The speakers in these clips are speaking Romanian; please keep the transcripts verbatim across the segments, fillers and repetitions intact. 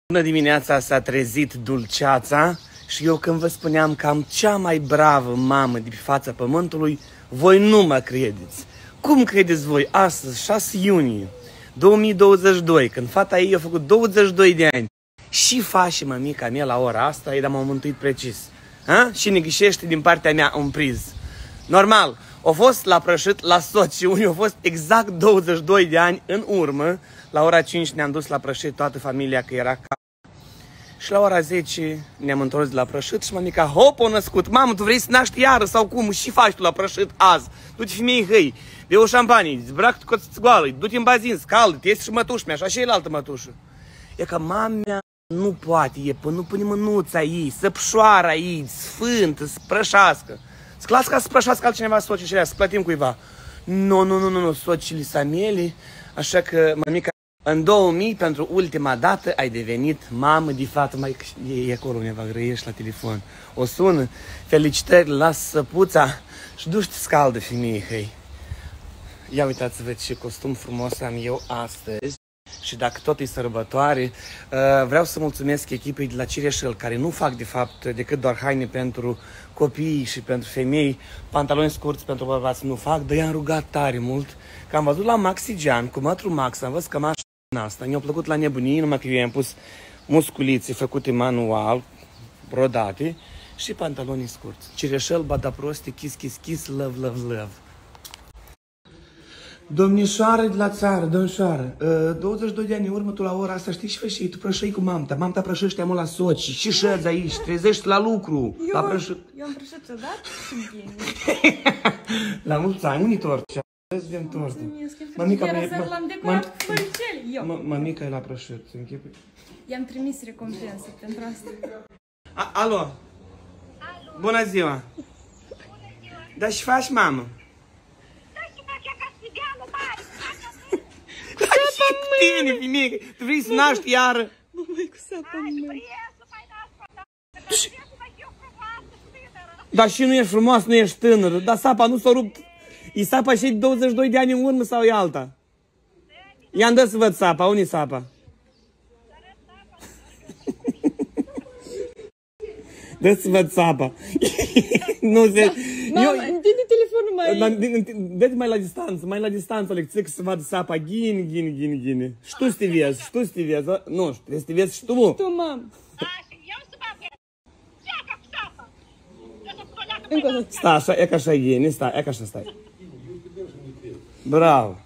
Bună dimineața, s-a trezit dulceața și eu când vă spuneam că am cea mai bravă mamă de pe fața pământului, voi nu mă credeți. Cum credeți voi astăzi, șase iunie două mii douăzeci și doi, când fata ei a făcut douăzeci și doi de ani, și face mămica mea la ora asta, ei, dar m-au mântuit precis. Ha? Și ne ghișește din partea mea un priz. Normal, au fost la prășit la soț și unii au fost exact douăzeci și doi de ani în urmă. La ora cinci ne-am dus la prășit toată familia, că era ca... Și la ora zece ne-am întors de la prășit și mămica, hop, o născut. Mamă, tu vrei să naști iară sau cum? Și faci tu la prășit azi? Du-te femeii hăi, bea o șampanie, zbrac cu goală, du-te în bazin, scaldă-te, iese și mătuș mea, așa și el altă mătușă. E că mama nu poate, e până nu pune mânuța ei, săpșoara ei, sfântă, să prășească. Să las ca să prășească altcineva soții și alea, să plătim cuiva. Nu, nu, nu, nu, nu, sociile samele, așa că mămica, în două mii, pentru ultima dată, ai devenit mamă de fată. Mai e acolo undeva, grăiești la telefon. O sună, felicitări, lasă săpuța și du-te scaldă, femeie, hei. Ia uitați-vă ce costum frumos am eu astăzi. Și dacă tot e sărbătoare, vreau să mulțumesc echipei de la Cireșel, care nu fac de fapt decât doar haine pentru copii și pentru femei, pantaloni scurți pentru bărbați nu fac, dar i-am rugat tare mult, că am văzut la Maxigean, cu mătru Max, am văzut că mașina asta, mi-a plăcut la nebunie, numai că eu i-am pus musculițe făcute manual, brodate, și pantaloni scurți. Cireșel, bada proste, kiss, kiss, kiss, love, love, love. Domnișoară de la țară, domnișoară, douăzeci și doi de ani în urmă, tu la ora asta știi și fășii, tu prășăi cu mamta, mamta prășește amul la soci, și șezi aici, trezești la lucru. Eu, la prășă... eu am prășit odată și bine. La mulți ani, unii torți, vezi, vem torți. Mămica, l-am decorat cu floricele, eu. Mămica e la prășit, se închipui. I-am trimis recompensă pentru asta. Alo? Alo? Bună ziua! Bună ziua! Da și faci, mamă? Tine, femeie, tu vrei să naști iară? Măi, cu sapa mea. Dar și nu ești frumos, nu ești tânără. Dar sapa nu s-a rupt. E sapa și douăzeci și doi de ani în urmă sau e alta? I-am dat să văd sapa. Unde e sapa? Dă să văd sapa. Nu se... Mama, întinde telefonul mai... Dă-te mai la distanță, mai la distanță, Alexic, să vadă sapa. Ghini, ghini, ghini, ghini. Și tu să te vezi, și tu să te vezi. Nu, trebuie să te vezi și tu. Tu, mam. Stai, așa, e ca așa ghini, stai, e ca așa stai. Bravo.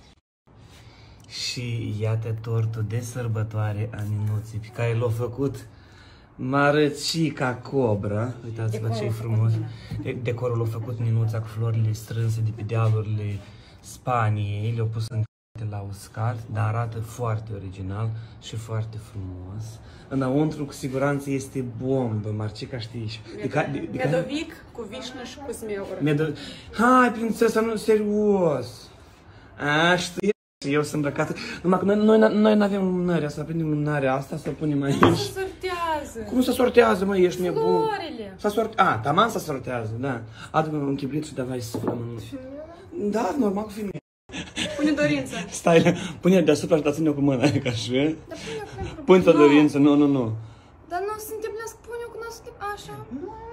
Și iată tortul de sărbătoare a Ninuții, pe care l-a făcut Marăcica Cobra. Uitați-vă ce e frumos. Decorul l-a făcut Ninuța cu florile strânse de pe dealurile Spaniei. Le-au pus în la uscat, dar arată foarte original și foarte frumos. Înăuntru, cu siguranță, este bombă. Marcica știi. Medovic cu vișnă și cu smeură. Medo... Hai, prințesa, nu, serios. A, știi? Eu sunt îmbrăcată. Numai că noi, noi, noi nu avem lumânarea, să prindem lumânarea asta, să punem aici. Nu se sortează. Cum se sortează, mă, ești nebun? Florile. S-a sorte... A, taman se sortează, da. Adu-mi un chibrit și davai să flăm în... Da, normal cu femeie. Pune dorință. Stai, pune deasupra și dați-ne-o cu mâna, ca așa. Pune-ți-o dorință, nu, nu, nu. Dar nu se întâmplesc, pune-o cu noi, așa.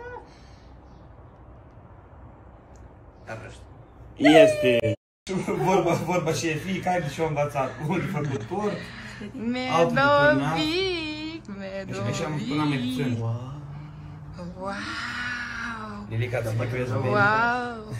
Este. Vorba, vorba și e fiecare de ce-o învățat. Unul de făcut tort, altul de turnat. Medovic, medovic. Și am până mai puțin. Wow. Nelica, dar mă crezi bine. Wow.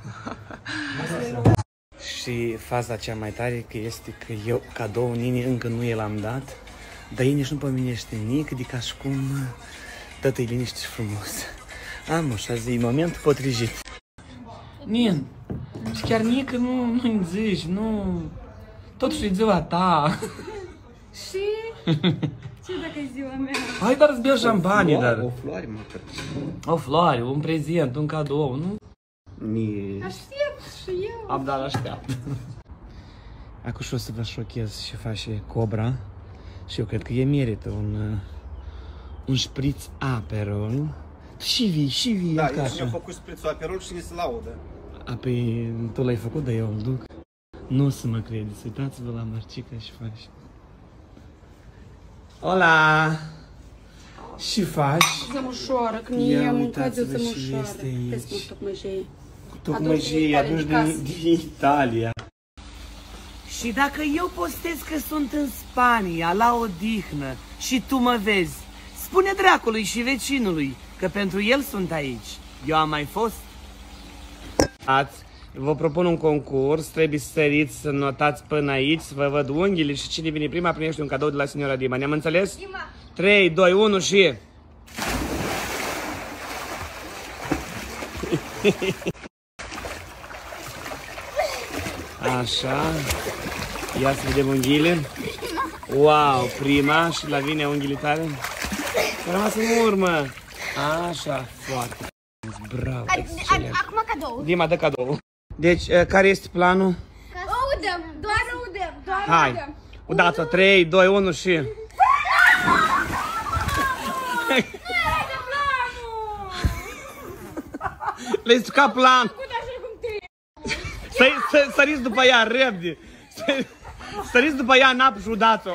Și faza cea mai tare că este că eu cadou Nini încă nu i-l-am dat, dar ei nici nu pomenește nimic, de ca și cum tătă-i liniște și frumos. Am așa zi, momentul potrivit. Nin, și chiar nică nu, nu-mi zici, nu... Totuși e ziua ta. Și? Ce dacă e ziua mea? Hai, dar îți bea șampanie, dar... O floare, mă, O floare, un prezent, un cadou, nu? Mie... Aștept și eu. Abdal așteaptă. Acum și o să vă șochez și face Cobra. Și eu cred că e merită un, un șpriț Aperol. Și vii, și vii, da, ca eu așa. mi-am făcut șprițul Aperol și ne se laudă. A, păi, tu l-ai făcut, dar eu îl duc. Nu o să mă credeți, uitați-vă la Marcica și face. Hola! Și faci? Zămușoară, că Ia ne-am mâncat de uitați-vă și zămușoară. este aici. Vezi cum tocmăjeie. Tocmai Adus din aduci Italia, din, din Italia. Și dacă eu postez că sunt în Spania, la odihnă, și tu mă vezi, spune dracului și vecinului că pentru el sunt aici. Eu am mai fost. Ați, vă propun un concurs, trebuie să săriți, să notați până aici, să vă văd unghiile și cine vine prima primește un cadou de la signora Dima. Ne-am înțeles? Dima. trei, doi, unu și... Așa. Ia să vedem unghiile. Wow, prima și la vine unghiile tale. S-a rămas în urmă. Așa, foarte. Bravo, excelent. Acum cadou. Dima, dă cadou. Deci, care este planul? O udăm, doar o udăm. Doar Hai, udăm. udați-o, trei, doi, unu și... Le-ai stricat plan. Să săriți după ea, repede. Săriți după ea în apă și udați-o.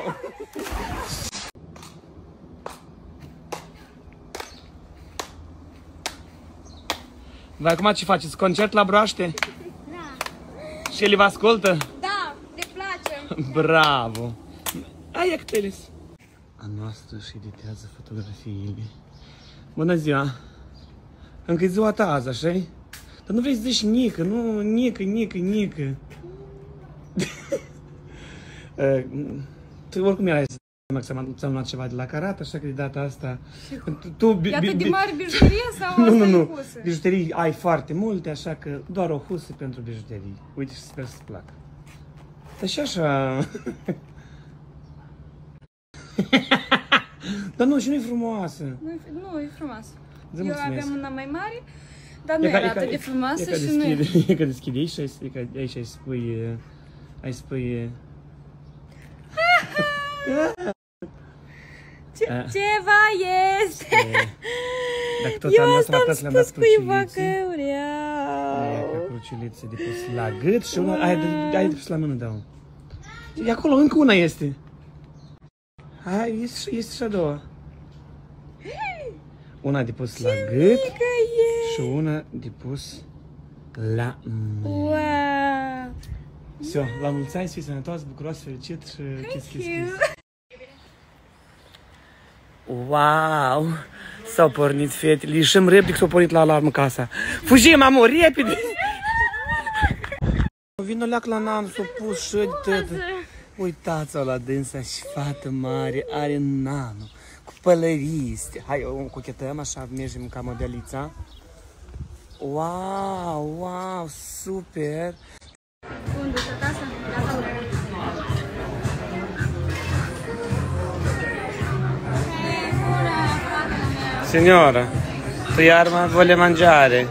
Voi acum ce faceți? Concert la broaște? Da. Și el vă ascultă? Da, le place. Bravo! Hai, Actelis! A noastră și editează fotografiile. Bună ziua! Încă e ziua ta azi, așa-i? Dar nu vrei să zici nică, nu, nică, nică, nică. Tu oricum erai să ți-am luat ceva de la Carat, așa că de data asta... Tu, E atât de mare bijuterie sau nu, nu, asta e nu. husă? Bijuterii ai foarte multe, așa că doar o husă pentru bijuterii. Uite și sper să-ți placă. Dar și așa... Dar nu, și nu e frumoasă. Nu, nu, e frumoasă. Îți Eu mulțumesc. aveam una mai mare, dar nu E ca- era e ca- atât de frumoasă e ca și nu e. deschide, e că deschide aici, aici, e ca- aici ai spui... Ai spui... Ce, A. ceva este! Dacă tot Eu am asta am dat le-am dat spus cuiva că cruciulițe. vreau. Ca cruciulițe de pus la gât și una... Hai, de- hai de pus la mână, dau. E acolo, încă una este. Hai, este, este și a doua. Una de pus la gât Mică e! și una de pus la mână. Wow! Все, la mulți ani, să fii sănătos, bucuros, fericit și kiss, kiss, kiss. Wow! S-au pornit fetele, ieșim repede că s-au pornit la alarmă casa. Fugim, amor, repede! Vino leac la nan, s-au pus și de tătă. Uitați-o la dânsa și fată mare, are nano, cu pălăriste. Hai, o cochetăm așa, mergem ca modelița. Wow, wow, super! Unde e acasă? Signora, tu arma vuole mangiare?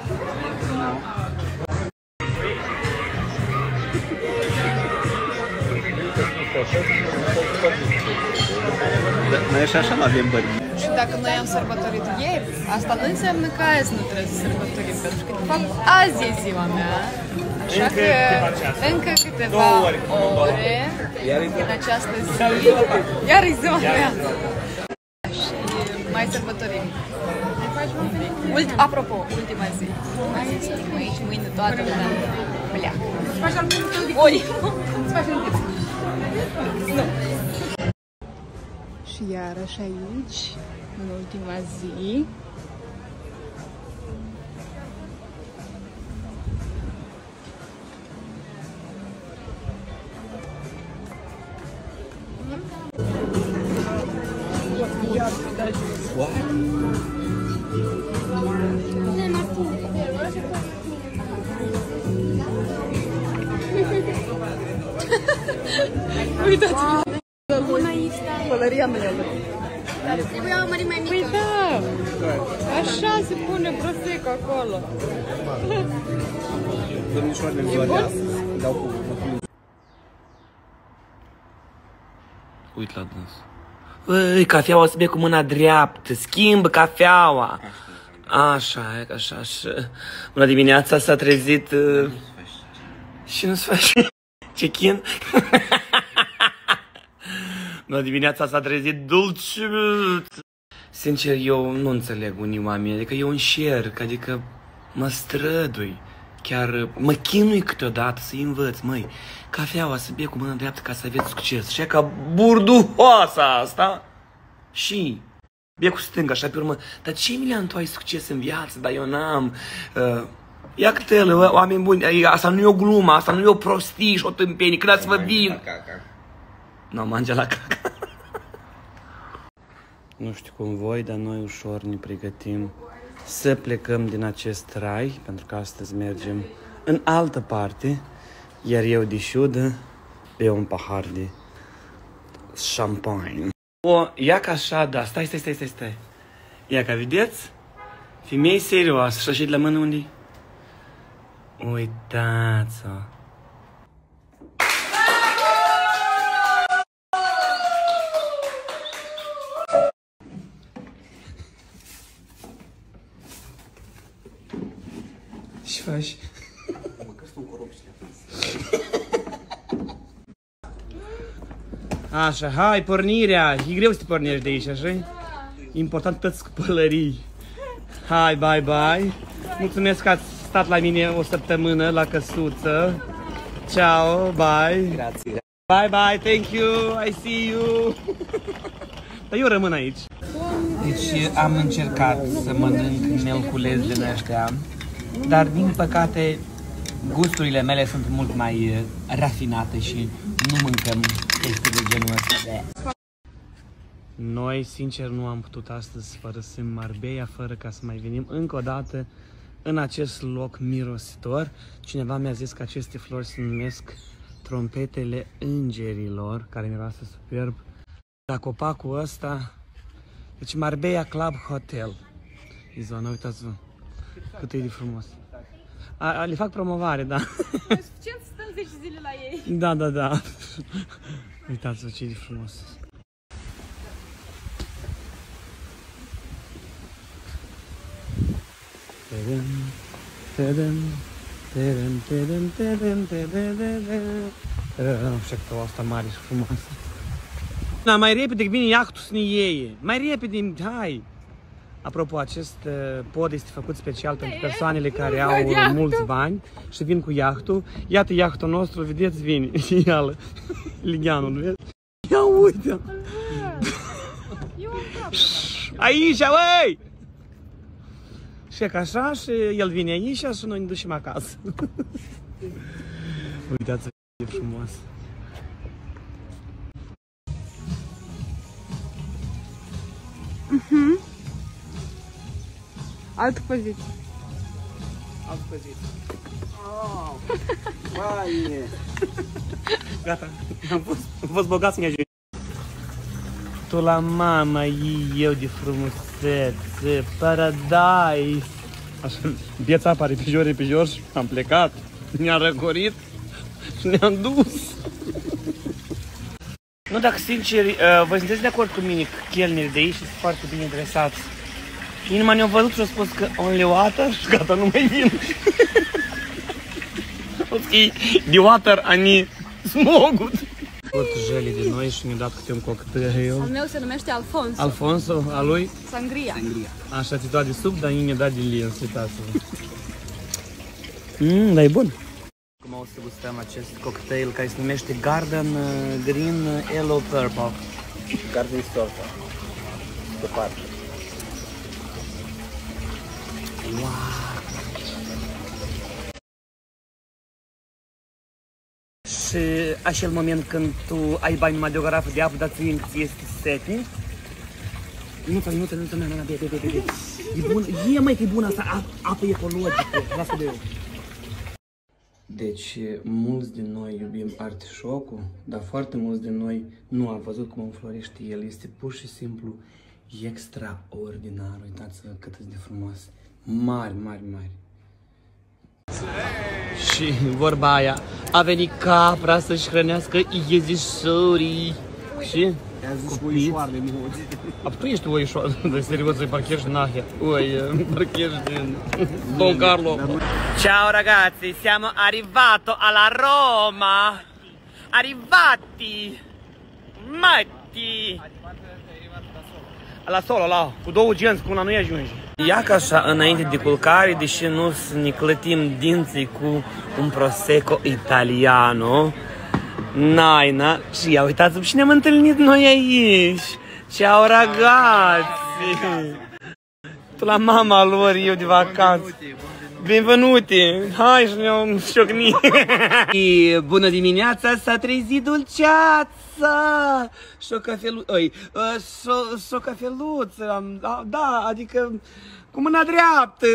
Noi și așa nu avem bani. Și dacă noi am sărbătorit ieri, asta nu înseamnă că azi nu trebuie să sărbătorim, pentru că, de fapt, azi e ziua mea. Așa Încă că câteva ceasuri. încă câteva Două ore, ore din această zi, iar e ziua mea. Și mai sărbătorim. Ult, apropo, ultima zi. Mai suntem aici, mâine toată lumea pleacă. Oi! Nu. Și iarăși aici, în ultima zi, uitați-vă! Pălăria mea. Trebuia o mărime mai mică. Păi da! Așa se pune prosecco acolo. Domnișoarele în ziua de astăzi dau cu... Uit la dâns. Băi, cafeaua să bea cu mâna dreaptă, schimbă cafeaua. Așa, e așa, așa. Bună dimineața, s-a trezit... Uh... Și nu se face check-in. Bună dimineața, s-a trezit dulciuț. Sincer, eu nu înțeleg unii oameni, adică eu încerc, adică mă strădui. Chiar mă chinui câteodată să-i învăț, măi, cafeaua să bea cu mâna dreaptă ca să aveți succes. Și ca burduhoasa asta. Și bea cu stânga, așa pe urmă, dar ce, Emilian, tu ai succes în viață, dar eu n-am. Uh, ia câtele, oameni buni, asta nu e o glumă, asta nu e o prostie și o tâmpenie, când ați vă vin. Nu, mangea la caca. Nu știu cum voi, dar noi ușor ne pregătim să plecăm din acest rai, pentru că astăzi mergem în altă parte, iar eu de șudă beau un pahar de champagne. O, ia ca așa, da, stai, stai, stai, stai, stai. Ia ca, vedeți? Femei serioasă, și așa de la mână unde? Uitați-o. Ce faci? Așa, hai, pornirea. E greu să te pornești de aici, așa? Important toți cu pălării. Hai, bye, bye. Mulțumesc că ați stat la mine o săptămână la căsuță. Ciao, bye. Grazie. Bye, bye, thank you, I see you. Dar eu rămân aici. Deci am încercat să mănânc melculezi din ăștia, dar din păcate gusturile mele sunt mult mai rafinate și nu mâncăm chestii de genul ăsta. Noi, sincer, nu am putut astăzi să părăsim Marbella fără ca să mai venim încă o dată în acest loc mirositor. Cineva mi-a zis că aceste flori se numesc trompetele îngerilor, care miroase superb. Dar copacul ăsta, deci Marbella Club Hotel. E zona, uitați-vă cât e de frumos. A, a, le fac promovare, da. E suficient să stăm zece zile la ei. Da, da, da. Uitați-vă ce e de frumos. Tadam, tadam, tadam, tadam, tadam, tadam. Nu știu că asta mare și frumoasă. Da, mai repede că vine iahtul să ne iei. Mai repede, hai! Apropo, acest uh, pod este făcut special pentru persoanele care au uh, mulți bani și vin cu iahtul. Iată iahtul nostru, vedeți, vine. Ială, Ligianul, vezi? Ia uite! Aici, băi! Și ca așa, și el vine aici și noi ne ducem acasă. Uitați-vă ce frumos! Mhm. Altă poziție. Altă poziție. Oh, vai! Gata, am fost, am fost bogat să ne ajungi. Tu la mama ei, eu de frumusețe, paradise. Așa, viața apare pe jur, pe jos, am plecat, ne-am răcorit și ne-am dus. Nu, dacă sincer, voi sunteți de acord cu mine că chelnerii de aici sunt foarte bine dresați. Inima ne-a văzut și a spus că only water și gata, nu mai vin. O să de water, ani smogut. Tot jeli de noi și ne-a dat câte un cocktail. Al meu se numește Alfonso. Alfonso, a lui? Sangria. Sangria. Așa, ți-a dat de sub, dar ne-a dat de lins, uitați-vă. Mmm, dar e bun. Acum o să gustăm acest cocktail care se numește Garden Green Yellow Purple. Garden Storta. Pe parte. Wow! Și acel moment când tu ai bani numai de o garafă de apă, dar ție este sete. Nu-ți, nu-ți, nu-ți, nu, nu, nu, bine, bine, bine. E bună, e mai că e bună asta, apă ecologică, lasă de eu. Deci, mulți din noi iubim artișocul, dar foarte mulți din noi nu am văzut cum înflorește el. Este pur și simplu extraordinar. Uitați-vă cât de frumos. Mari, mari, mari. Și vorba aia, a venit capra să-și hrănească iezișorii. Și? Oișoarele mulți. A, tu ești oișoară, dar serios, îi parchezi nahia. Oi, parchezi din Don Carlo. Ciao ragazzi, siamo arrivato alla Roma. Arrivati. Matti. Benvenuti! La solo, la, cu două genți, cu una nu ajunge. Ia ca așa, înainte de culcare, deși nu să ne clătim dinții cu un prosecco italiano. Naina, și ia uitați-vă și ne-am întâlnit noi aici. Ciao ragazzi! Tu la mama lor, eu de vacanță. Benvenuti! Hai și ne-am șocnit! Bună dimineața, s-a trezit dulceața! Și o cafeluță, oi, și o cafeluță, da, adică cu mâna dreaptă.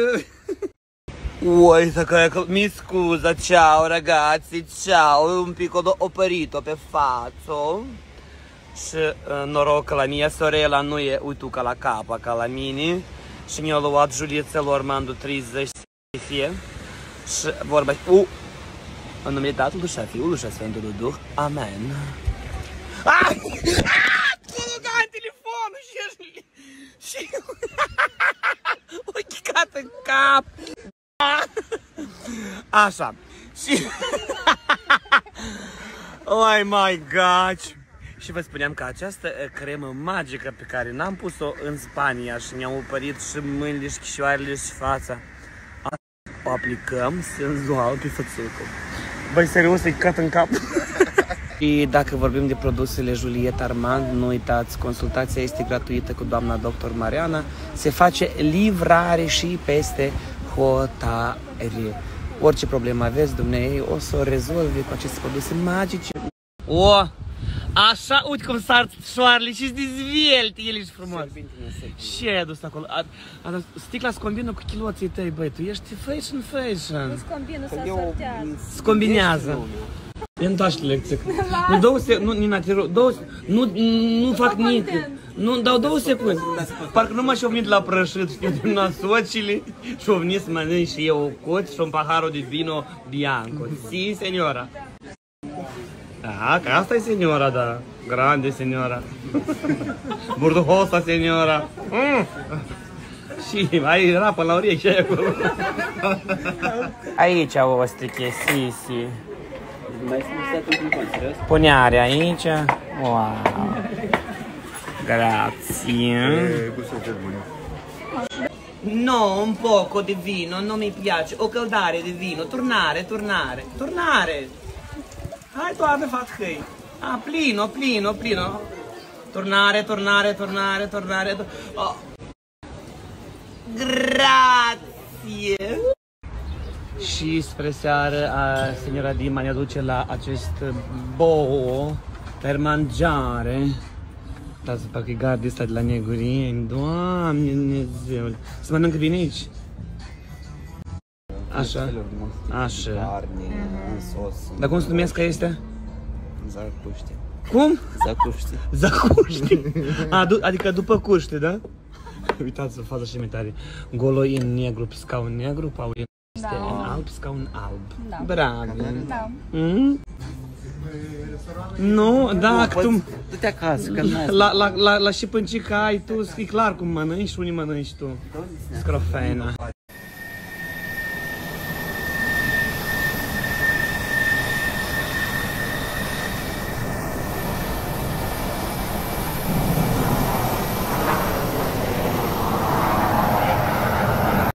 Uite că mi scuza, ciao ragazzi, ciao, un pic ho opărito pe față. Și noroc că la mia sorella nu e uituca la capa ca la mine. Și mi-a luat Julietățelor Mandu treizeci fie. Și vorba u în numele Tatălui și a Fiului și a Sfântului Duh. Amen. Ah! Ah! telefonul și și o chicat în cap. Așa. Și oh my God. Și vă spuneam că această cremă magică pe care n-am pus-o în Spania și mi-am upărit și mâinile și chișoarele și fața, o aplicăm senzual pe fățucă. Băi, serios, e cat în cap. Și dacă vorbim de produsele Juliet Armand, nu uitați, consultația este gratuită cu doamna doctor Mariana. Se face livrare și peste hotare. Orice problemă aveți, dumneavoastră, o să o rezolve cu aceste produse magice. O, așa, uite cum sar șoarele și-s dezvelte, ele și frumos. Ce ai adus acolo? A, a, sticla se combină cu chiloții tăi, băi, tu ești fashion, fashion. Nu se combină, se asortează. Se combinează. Ia întoarce lecție. Nu, două secunde, nu, Nina, te rog, două, nu, nu fac nimic. Nu, dau două secunde. Parcă nu m-a șovnit la prășit, știu, din nasocile. Șovnit să mănânc și eu o cot și un pahar de vino bianco. Si, seniora. Da, că asta e seniora, da. Grande seniora. Burduhosa seniora. Mm. Și mai era până la ureche și acolo. Aici o striche, si, si. Puneare aici. Wow. Grazie. No, un poco di vino, non mi piace. O căldare di vino. Turnare, turnare, turnare. Hai, doamne, fac hăi. Ah, plino, plino, plino. Turnare, turnare, turnare, turnare. Oh. Grazie. Și spre seară, a, signora Dima ne aduce la acest bou per mangiare. Uitați pe că e gardul ăsta de la Negureni. Doamne Dumnezeule. Se mănâncă bine aici? Așa. Așa. Dar cum se numesc ăstea? Zacuște. Cum? Zacuște. Zacuște. Adică după cuște, da? Uitați-vă faza și mai tare. Goloin negru pe scaun negru, Paulin este în alb, scaun alb. Da. Bravo. Da. Mm? Nu, da, că tu... Du-te acasă, că n-ai. La, la, la, la și pâncica ai tu, e clar cum mănânci și unii mănânci tu. Scrofena.